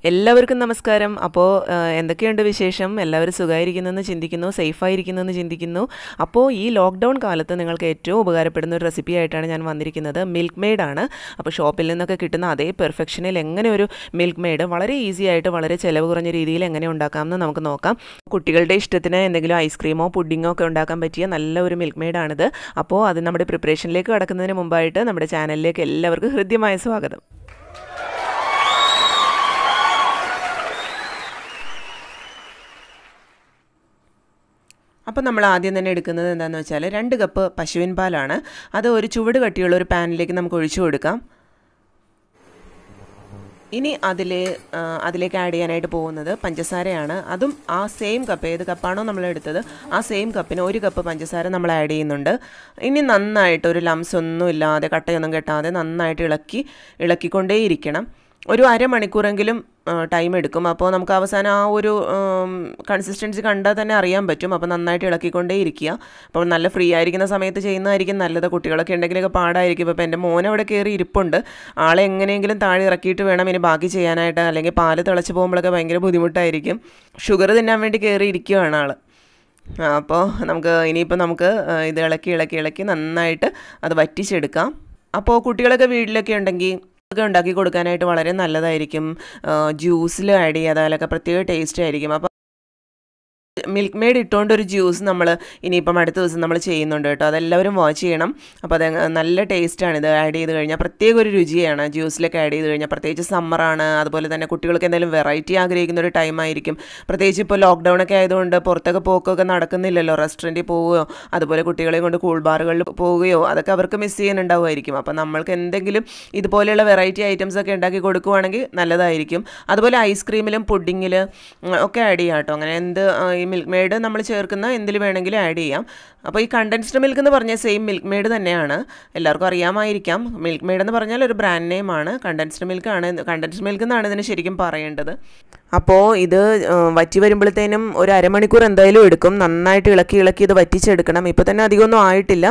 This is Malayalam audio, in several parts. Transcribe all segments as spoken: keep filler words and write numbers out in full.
എല്ലാവർക്കും നമസ്കാരം. അപ്പോൾ എന്തൊക്കെയുണ്ട് വിശേഷം? എല്ലാവരും സുഖമായിരിക്കുന്നെന്ന് ചിന്തിക്കുന്നു, സേഫായിരിക്കുന്നെന്ന് ചിന്തിക്കുന്നു. അപ്പോൾ ഈ ലോക്ക്ഡൗൺ കാലത്ത് നിങ്ങൾക്ക് ഏറ്റവും ഉപകാരപ്പെടുന്ന ഒരു റെസിപ്പി ആയിട്ടാണ് ഞാൻ വന്നിരിക്കുന്നത്. മിൽക്ക് മെയ്ഡാണ്. അപ്പോൾ ഷോപ്പിൽ നിന്നൊക്കെ കിട്ടുന്ന അതേ പെർഫെക്ഷനിൽ എങ്ങനെ ഒരു മിൽക്ക് മെയ്ഡ് വളരെ ഈസി ആയിട്ട് വളരെ ചിലവ് കുറഞ്ഞ രീതിയിൽ എങ്ങനെ ഉണ്ടാക്കാമെന്ന് നമുക്ക് നോക്കാം. കുട്ടികളുടെ ഇഷ്ടത്തിന് എന്തെങ്കിലും ഐസ്ക്രീമോ പുഡിങ്ങോ ഒക്കെ ഉണ്ടാക്കാൻ പറ്റിയ നല്ല ഒരു മിൽക്ക് മെയ്ഡാണിത്. അപ്പോൾ അത് നമ്മുടെ പ്രിപ്പറേഷനിലേക്ക് കടക്കുന്നതിന് മുമ്പായിട്ട് നമ്മുടെ ചാനലിലേക്ക് എല്ലാവർക്കും ഹൃദ്യമായ സ്വാഗതം. അപ്പോൾ നമ്മൾ ആദ്യം തന്നെ എടുക്കുന്നത് എന്താണെന്ന് വെച്ചാൽ രണ്ട് കപ്പ് പശുവിൻ പാലാണ്. അത് ഒരു ചുവട് കട്ടിയുള്ള ഒരു പാനിലേക്ക് നമുക്ക് ഒഴിച്ചു കൊടുക്കാം. ഇനി അതിൽ അതിലേക്ക് ആഡ് ചെയ്യാനായിട്ട് പോകുന്നത് പഞ്ചസാരയാണ്. അതും ആ സെയിം കപ്പ്, ഏത് കപ്പാണോ നമ്മൾ എടുത്തത് ആ സെയിം കപ്പിന് ഒരു കപ്പ് പഞ്ചസാര നമ്മൾ ആഡ് ചെയ്യുന്നുണ്ട്. ഇനി നന്നായിട്ട് ഒരു ലംസ് ഒന്നും ഇല്ലാതെ കട്ടയൊന്നും കെട്ടാതെ നന്നായിട്ട് ഇളക്കി ഇളക്കിക്കൊണ്ടേയിരിക്കണം. ഒരു അരമണിക്കൂറെങ്കിലും ടൈം എടുക്കും. അപ്പോൾ നമുക്ക് അവസാനം ആ ഒരു കൺസിസ്റ്റൻസി കണ്ടാൽ തന്നെ അറിയാൻ പറ്റും. അപ്പോൾ നന്നായിട്ട് ഇളക്കിക്കൊണ്ടേ ഇരിക്കുക. അപ്പോൾ നല്ല ഫ്രീ ആയിരിക്കുന്ന സമയത്ത് ചെയ്യുന്നതായിരിക്കും നല്ലത്. കുട്ടികളൊക്കെ ഉണ്ടെങ്കിലൊക്കെ പാടായിരിക്കും. ഇപ്പോൾ എൻ്റെ മോൻ അവിടെ കയറി ഇരിപ്പുണ്ട്. ആളെ എങ്ങനെയെങ്കിലും താഴെ ഇറക്കിയിട്ട് വേണം ഇനി ബാക്കി ചെയ്യാനായിട്ട്, അല്ലെങ്കിൽ പാല് തിളച്ച് പോകുമ്പോഴൊക്കെ ഭയങ്കര ബുദ്ധിമുട്ടായിരിക്കും. ഷുഗർ തിന്നാൻ വേണ്ടി കയറി ഇരിക്കുകയാണ് ആൾ. അപ്പോൾ നമുക്ക് ഇനിയിപ്പോൾ നമുക്ക് ഇത് ഇളക്കി ഇളക്കി ഇളക്കി നന്നായിട്ട് അത് വറ്റിച്ചെടുക്കാം. അപ്പോൾ കുട്ടികളൊക്കെ വീട്ടിലൊക്കെ ഉണ്ടെങ്കിൽ ഒക്കെ ഉണ്ടാക്കി കൊടുക്കാനായിട്ട് വളരെ നല്ലതായിരിക്കും. ജ്യൂസിൽ ആഡ് ചെയ്യാതാലൊക്കെ പ്രത്യേക ടേസ്റ്റ് ആയിരിക്കും. അപ്പോൾ മിൽക്ക് മെയ്ഡ് ഇട്ടുകൊണ്ടൊരു ജ്യൂസ് നമ്മൾ ഇനിയിപ്പം അടുത്ത ദിവസം നമ്മൾ ചെയ്യുന്നുണ്ട് കേട്ടോ. അതെല്ലാവരും വാച്ച് ചെയ്യണം. അപ്പോൾ അത് നല്ല ടേസ്റ്റാണ്. ഇത് ആഡ് ചെയ്ത് കഴിഞ്ഞാൽ പ്രത്യേക ഒരു രുചിയാണ് ജ്യൂസിലൊക്കെ ആഡ് ചെയ്ത് കഴിഞ്ഞാൽ. പ്രത്യേകിച്ച് സമ്മറാണ്, അതുപോലെ തന്നെ കുട്ടികൾക്ക് എന്തെങ്കിലും വെറൈറ്റി ആഗ്രഹിക്കുന്ന ഒരു ടൈം ആയിരിക്കും. പ്രത്യേകിച്ച് ഇപ്പോൾ ലോക്ക്ഡൗൺ ഒക്കെ ആയതുകൊണ്ട് പുറത്തൊക്കെ പോക്കൊക്കെ നടക്കുന്നില്ലല്ലോ. റെസ്റ്റോറൻറ്റിൽ പോവുകയോ അതുപോലെ കുട്ടികളെ കൊണ്ട് കൂൾ ബാറുകളിൽ പോവുകയോ അതൊക്കെ അവർക്ക് മിസ് ചെയ്യുന്നുണ്ടാവുമായിരിക്കും. അപ്പോൾ നമ്മൾക്ക് എന്തെങ്കിലും ഇതുപോലെയുള്ള വെറൈറ്റി ഐറ്റംസ് ഒക്കെ ഉണ്ടാക്കി കൊടുക്കുവാണെങ്കിൽ നല്ലതായിരിക്കും. അതുപോലെ ഐസ്ക്രീമിലും പുഡിങ്ങിൽ ഒക്കെ ആഡ് ചെയ്യാം കേട്ടോ. അങ്ങനെ എന്ത് ഈ മിൽക്ക് മെയ്ഡ് നമ്മൾ ചേർക്കുന്ന എന്തിൽ വേണമെങ്കിലും ആഡ് ചെയ്യാം. അപ്പോൾ ഈ കണ്ടൻസ്ഡ് മിൽക്ക് എന്ന് പറഞ്ഞാൽ സെയിം മിൽക്ക് മെയ്ഡ് തന്നെയാണ്. എല്ലാവർക്കും അറിയാമായിരിക്കാം. മിൽക്ക് മെയ്ഡ് എന്ന് പറഞ്ഞാൽ ഒരു ബ്രാൻഡ് നെയിമാണ്. കണ്ടൻസ്ഡ് മിൽക്കാണ്, കണ്ടൻസ്ഡ് മിൽക്ക് എന്നാണ് ഇതിന് ശരിക്കും പറയേണ്ടത്. അപ്പോൾ ഇത് വറ്റി വരുമ്പോഴത്തേനും ഒരു അരമണിക്കൂർ എന്തായാലും എടുക്കും. നന്നായിട്ട് ഇളക്കി ഇളക്കി ഇത് വറ്റിച്ചെടുക്കണം. ഇപ്പോൾ തന്നെ അധികമൊന്നും ആയിട്ടില്ല,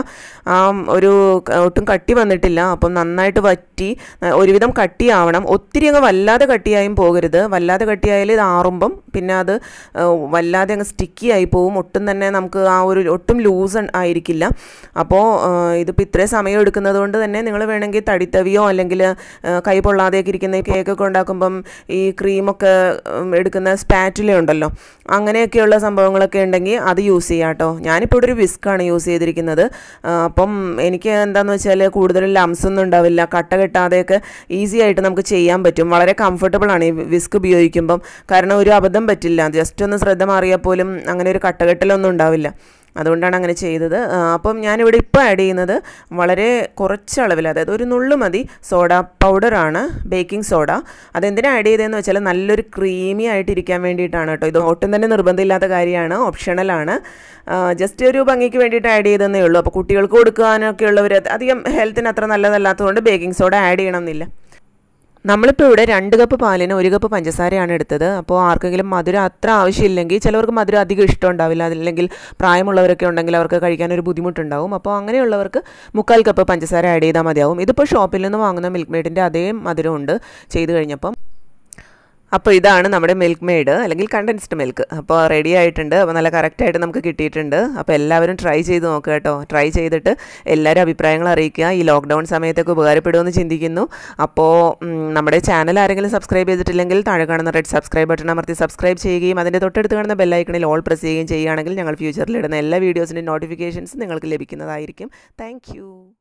ഒരു ഒട്ടും കട്ടി വന്നിട്ടില്ല. അപ്പം നന്നായിട്ട് വറ്റി ഒരുവിധം കട്ടിയാവണം. ഒത്തിരി അങ്ങ് വല്ലാതെ കട്ടിയായും പോകരുത്. വല്ലാതെ കട്ടിയായാൽ ഇത് ആറുമ്പം പിന്നെ അത് വല്ലാതെ അങ്ങ് സ്റ്റിക്കി ആയി പോവും. ഒട്ടും തന്നെ നമുക്ക് ആ ഒരു ഒട്ടും ലൂസ് ആയിരിക്കില്ല. അപ്പോൾ ഇതിപ്പോൾ ഇത്രയും സമയം എടുക്കുന്നത് കൊണ്ട് തന്നെ നിങ്ങൾ വേണമെങ്കിൽ തടിത്തവിയോ അല്ലെങ്കിൽ കൈ പൊള്ളാതെയൊക്കെ ഇരിക്കുന്ന കേക്കൊക്കെ ഉണ്ടാക്കുമ്പം ഈ ക്രീമൊക്കെ എടുക്കുന്ന സ്പാറ്റുല ഉണ്ടല്ലോ, അങ്ങനെയൊക്കെയുള്ള സംഭവങ്ങളൊക്കെ ഉണ്ടെങ്കിൽ അത് യൂസ് ചെയ്യാം കേട്ടോ. ഞാനിപ്പോൾ ഇവിടെ ഒരു വിസ്ക്കാണ് യൂസ് ചെയ്തിരിക്കുന്നത്. അപ്പം എനിക്ക് എന്താണെന്ന് വെച്ചാൽ കൂടുതലും ലംസ് ഒന്നും ഉണ്ടാവില്ല. കട്ട കെട്ടാതെയൊക്കെ ഈസി ആയിട്ട് നമുക്ക് ചെയ്യാൻ പറ്റും. വളരെ കംഫർട്ടബിളാണ് ഈ വിസ്ക് ഉപയോഗിക്കുമ്പം. കാരണം ഒരു അബദ്ധം പറ്റില്ല. ജസ്റ്റ് ഒന്ന് ശ്രദ്ധ മാറിയാൽ പോലും അങ്ങനെ ഒരു കട്ടകെട്ടലൊന്നും ഉണ്ടാവില്ല. അതുകൊണ്ടാണ് അങ്ങനെ ചെയ്തത്. അപ്പം ഞാനിവിടെ ഇപ്പോൾ ആഡ് ചെയ്യുന്നത് വളരെ കുറച്ച് അളവിൽ, അതായത് ഒരു നുള്ളു മതി സോഡ പൗഡറാണ്, ബേക്കിംഗ് സോഡ. അതെന്തിനാണ് ആഡ് ചെയ്തതെന്ന് വെച്ചാൽ നല്ലൊരു ക്രീമി ആയിട്ടിരിക്കാൻ വേണ്ടിയിട്ടാണ് കേട്ടോ. ഇത് ഒട്ടും തന്നെ നിർബന്ധമില്ലാത്ത കാര്യമാണ്, ഓപ്ഷണലാണ്. ജസ്റ്റ് ഒരു ഭംഗിക്ക് വേണ്ടിയിട്ട് ആഡ് ചെയ്തതന്നേ ഉള്ളൂ. അപ്പോൾ കുട്ടികൾക്ക് കൊടുക്കാനൊക്കെ ഉള്ളവർ അധികം ഹെൽത്തിന് അത്ര നല്ലതല്ലാത്തതുകൊണ്ട് ബേക്കിംഗ് സോഡ ആഡ് ചെയ്യണമെന്നില്ല. നമ്മളിപ്പോൾ ഇവിടെ രണ്ട് കപ്പ് പാലിന് ഒരു കപ്പ് പഞ്ചസാരയാണ് എടുത്തത്. അപ്പോൾ ആർക്കെങ്കിലും മധുരം അത്ര ആവശ്യമില്ലെങ്കിൽ, ചിലവർക്ക് മധുരം അധികം ഇഷ്ടം ഉണ്ടാവില്ല, അല്ലെങ്കിൽ പ്രായമുള്ളവരൊക്കെ ഉണ്ടെങ്കിൽ അവർക്ക് കഴിക്കാനൊരു ബുദ്ധിമുട്ടുണ്ടാവും. അപ്പോൾ അങ്ങനെയുള്ളവർക്ക് മുക്കാൽ കപ്പ് പഞ്ചസാര ആഡ് ചെയ്താൽ മതിയാവും. ഇതിപ്പോൾ ഷോപ്പിൽ നിന്ന് വാങ്ങുന്ന മിൽക്ക് മെയ്ഡിൻ്റെ അതേ മധുരമുണ്ട് ചെയ്ത് കഴിഞ്ഞപ്പം. അപ്പോൾ ഇതാണ് നമ്മുടെ മിൽക്ക് മെയ്ഡ് അല്ലെങ്കിൽ കണ്ടൻസ്ഡ് മിൽക്ക്. അപ്പോൾ റെഡി ആയിട്ടുണ്ട്. അപ്പോൾ നല്ല കറക്റ്റായിട്ട് നമുക്ക് കിട്ടിയിട്ടുണ്ട്. അപ്പോൾ എല്ലാവരും ട്രൈ ചെയ്ത് നോക്കുക കേട്ടോ. ട്രൈ ചെയ്തിട്ട് എല്ലാവരും അഭിപ്രായങ്ങൾ അറിയിക്കുക. ഈ ലോക്ക്ഡൗൺ സമയത്തൊക്കെ ഉപകാരപ്പെടുമെന്ന് ചിന്തിക്കുന്നു. അപ്പോൾ നമ്മുടെ ചാനൽ ആരെങ്കിലും സബ്സ്ക്രൈബ് ചെയ്തിട്ടില്ലെങ്കിൽ താഴെ കാണുന്ന റെഡ് സബ്സ്ക്രൈബ് ബട്ടൺ അമർത്തി സബ്സ്ക്രൈബ് ചെയ്യുകയും അതിൻ്റെ തൊട്ടടുത്ത് കാണുന്ന ബെല്ലൈക്കണിൽ ഓൾ പ്രസ് ചെയ്യുകയും ചെയ്യുകയാണെങ്കിൽ ഞങ്ങൾ ഫ്യൂച്ചറിൽ ഇടുന്ന എല്ലാ വീഡിയോസിൻ്റെ നോട്ടിഫിക്കേഷൻസ് നിങ്ങൾക്ക് ലഭിക്കുന്നതായിരിക്കും. താങ്ക്